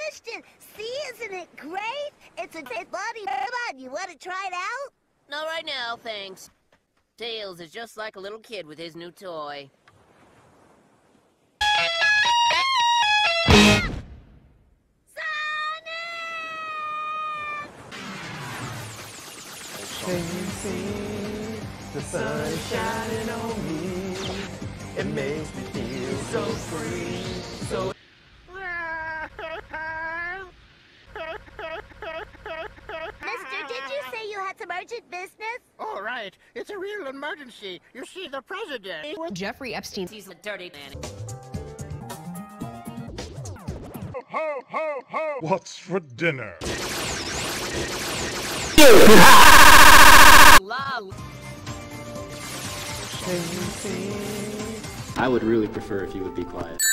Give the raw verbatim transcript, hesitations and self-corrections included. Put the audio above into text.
finished it. See, isn't it great? It's a great body. Come on, you want to try it out? Not right now, thanks. Tails is just like a little kid with his new toy. Can you see the sun shining on me? It makes me feel so free, so... Mister, did you say you had some urgent business? All right, it's a real emergency. You see, the president... Jeffrey Epstein. He's a dirty man. Ho, ho, ho! What's for dinner? Can you see? I would really prefer if you would be quiet.